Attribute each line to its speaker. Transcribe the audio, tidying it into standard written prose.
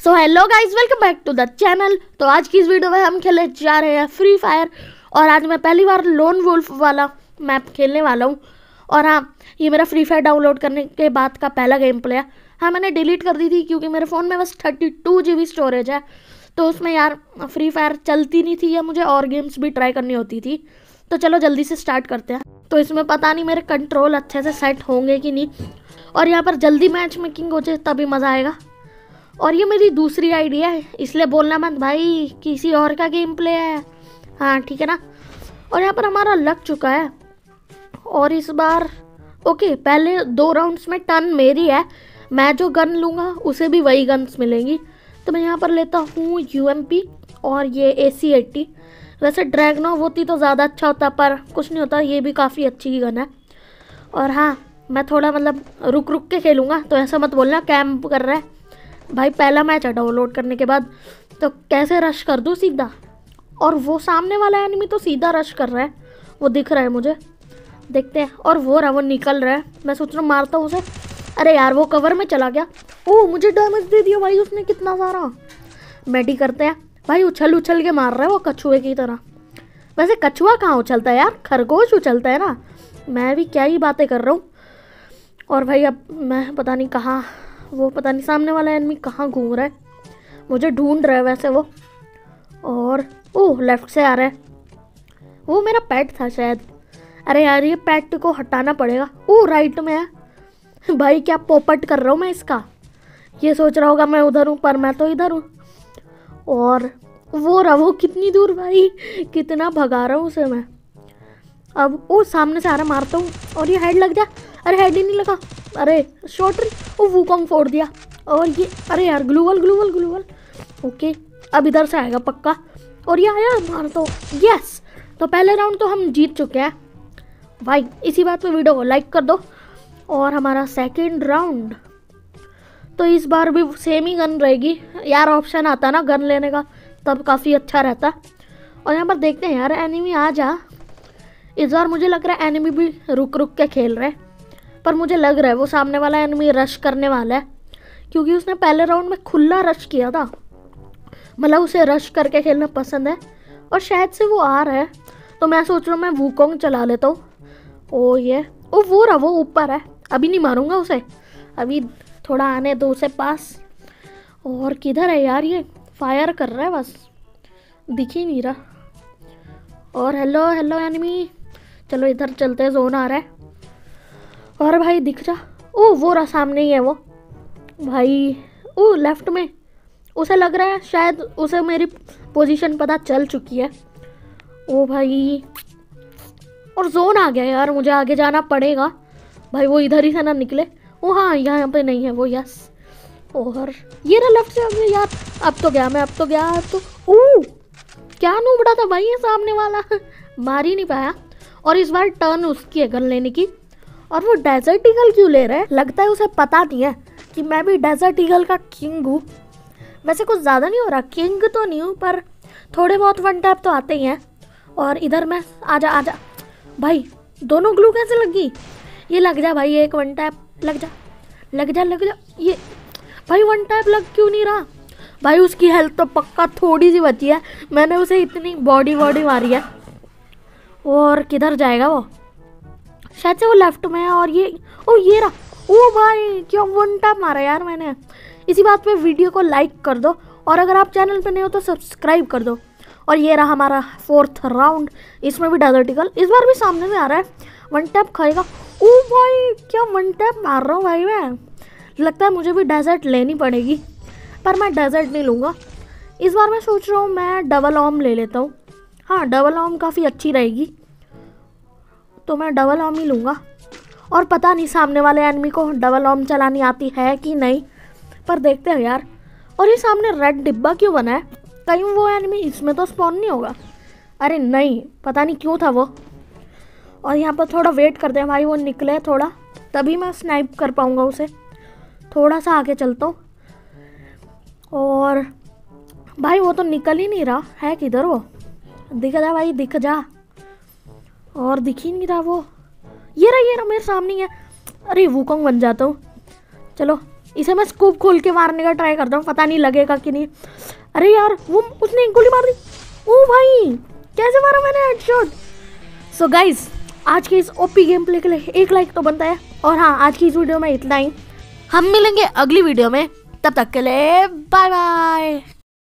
Speaker 1: So hello guys, welcome back to the channel. तो आज की इस वीडियो में हम खेलने जा रहे हैं फ्री फायर। और आज मैं पहली बार लोन वुल्फ वाला मैप खेलने वाला हूँ। और हाँ, ये मेरा फ्री फायर डाउनलोड करने के बाद का पहला गेम प्ले है। हाँ, मैंने डिलीट कर दी थी क्योंकि मेरे फ़ोन में बस 32 GB स्टोरेज है, तो उसमें यार फ्री फायर चलती नहीं थी या मुझे और गेम्स भी ट्राई करनी होती थी। तो चलो जल्दी से स्टार्ट करते हैं। तो इसमें पता नहीं मेरे कंट्रोल अच्छे से सेट होंगे कि नहीं, और यहाँ पर जल्दी मैच मेकिंग हो जाए तभी मज़ा आएगा। और ये मेरी दूसरी आइडिया है, इसलिए बोलना मत भाई किसी और का गेम प्ले है। हाँ ठीक है ना। और यहाँ पर हमारा लग चुका है। और इस बार ओके, पहले 2 राउंड्स में टर्न मेरी है। मैं जो गन लूँगा उसे भी वही गन्स मिलेंगी। तो मैं यहाँ पर लेता हूँ UMP और ये AC-80। वैसे ड्रैगनो होती तो ज़्यादा अच्छा होता, पर कुछ नहीं होता, ये भी काफ़ी अच्छी गन है। और हाँ, मैं थोड़ा मतलब रुक रुक के खेलूँगा, तो ऐसा मत बोलना कैंप कर रहा है भाई। पहला मैच है डाउनलोड करने के बाद, तो कैसे रश कर दूँ सीधा। और वो सामने वाला एनिमी तो सीधा रश कर रहा है, वो दिख रहा है मुझे, देखते हैं। और वो रहा, वो निकल रहा है। मैं सोच रहा हूँ मारता हूँ उसे। अरे यार वो कवर में चला गया। ओह, मुझे डैमेज दे दिया भाई उसने कितना सारा। मेडी करते हैं भाई। उछल उछल के मार रहा है वो कछुए की तरह। वैसे कछुआ कहाँ उछलता है यार, खरगोश उछलता है ना। मैं भी क्या ही बातें कर रहा हूँ। और भाई अब मैं पता नहीं कहाँ, वो पता नहीं सामने वाला एनिमी कहाँ घूम रहा है, मुझे ढूंढ रहा है वैसे वो। और ओह, लेफ्ट से आ रहा है। वो मेरा पेट था शायद। अरे यार ये पेट को हटाना पड़ेगा। ओह, राइट में है भाई। क्या पोपट कर रहा हूँ मैं इसका। ये सोच रहा होगा मैं उधर हूँ, पर मैं तो इधर हूँ। और वो रहा, वो कितनी दूर भाई, कितना भगा रहा हूँ उसे मैं। अब वो सामने से आ रहा, मारता हूँ। और ये हेड लग जा। अरे हेड ही नहीं लगा। अरे शॉट, वो वूकॉन्ग फोड़ दिया। और ये अरे यार ग्लूवल। ओके, अब इधर से आएगा पक्का। और ये आया, मारता हूँ। यस, तो पहले राउंड तो हम जीत चुके हैं भाई। इसी बात पे वीडियो को लाइक कर दो। और हमारा सेकंड राउंड, तो इस बार भी सेम ही गन रहेगी यार। ऑप्शन आता ना गन लेने का, तब काफ़ी अच्छा रहता। और यहाँ पर देखते हैं यार, एनिमी आ जा। इस बार मुझे लग रहा है एनिमी भी रुक रुक के खेल रहे हैं, पर मुझे लग रहा है वो सामने वाला एनिमी रश करने वाला है, क्योंकि उसने पहले राउंड में खुला रश किया था। मतलब उसे रश करके खेलना पसंद है, और शायद से वो आ रहा है। तो मैं सोच रहा हूँ मैं वूकॉन्ग चला लेता हूँ। ओ ये वो रहा, वो ऊपर है। अभी नहीं मारूंगा उसे, अभी थोड़ा आने दो उसे पास। और किधर है यार, ये फायर कर रहा है बस, दिख ही नहीं रहा। और हेलो एनिमी, चलो इधर चलते हैं, जोन आ रहा है। और भाई दिख जा। ओ वो रहा, सामने ही है वो भाई। ओ लेफ्ट में, उसे लग रहा है शायद उसे मेरी पोजीशन पता चल चुकी है। ओ भाई, और जोन आ गया यार, मुझे आगे जाना पड़ेगा भाई। वो इधर ही से ना निकले। ओ हाँ, यहाँ पे नहीं है वो। यस, और ये रहा लेफ्ट से। अभी यार अब तो गया। तो ओ क्या नूबड़ा था भाई ये सामने वाला मार ही नहीं पाया। और इस बार टर्न उसकी है गन लेने की। और वो डेजर्ट ईगल क्यों ले रहा है, लगता है उसे पता नहीं है कि मैं भी डेजर्ट ईगल का किंग हूँ। वैसे कुछ ज़्यादा नहीं हो रहा, किंग तो नहीं हूँ, पर थोड़े बहुत वन टैप तो आते ही हैं। और इधर मैं आजा भाई। दोनों ग्लू कैसे लगी, ये लग जा भाई, एक वन टैप लग जा। ये भाई वन टैप लग क्यों नहीं रहा भाई। उसकी हेल्थ तो पक्का थोड़ी सी बची है, मैंने उसे इतनी बॉडी मारी है। और किधर जाएगा वो, शायद से वो लेफ्ट में है। और ये ये रहा। ओ भाई क्या वन टैप मारा यार मैंने। इसी बात पे वीडियो को लाइक कर दो, और अगर आप चैनल पे नए हो तो सब्सक्राइब कर दो। और ये रहा हमारा 4th राउंड, इसमें भी डेजर्ट ईगल इस बार भी सामने से आ रहा है, वन टैप खाएगा। ओ भाई क्या वन टैप मार रहा हूँ भाई मैं। लगता है मुझे भी डेजर्ट लेनी पड़ेगी, पर मैं डेजर्ट नहीं लूँगा इस बार। मैं सोच रहा हूँ मैं डबल ऑम ले लेता हूँ। हाँ, डबल ऑम काफ़ी अच्छी रहेगी, तो मैं डबल ऑम ही लूँगा। और पता नहीं सामने वाले एनिमी को डबल ऑम चलानी आती है कि नहीं, पर देखते हैं यार। और ये सामने रेड डिब्बा क्यों बना है, कहीं वो एनिमी इसमें तो स्पॉन नहीं होगा। अरे नहीं, पता नहीं क्यों था वो। और यहाँ पर थोड़ा वेट करते हैं भाई, वो निकले थोड़ा, तभी मैं स्नाइप कर पाऊँगा उसे। थोड़ा सा आगे चलता हूँ। और भाई वो तो निकल ही नहीं रहा है, किधर वो, दिख जा भाई दिख जा। और दिख ही नहीं रहा वो। ये रहा मेरे सामने ही है। अरे वूकॉन्ग बन जाता हूँ। चलो इसे मैं स्कूप खोल के मारने का ट्राई करता हूँ, पता नहीं लगेगा कि नहीं। अरे यार वो उसने एक गोली मार दी। ओ भाई कैसे मारा मैंने हेडशॉट। सो गाइस आज के इस ओपी गेम प्ले के लिए 1 लाइक तो बनता है। और हाँ आज की इस वीडियो में इतना ही, हम मिलेंगे अगली वीडियो में, तब तक के लिए बाय बाय।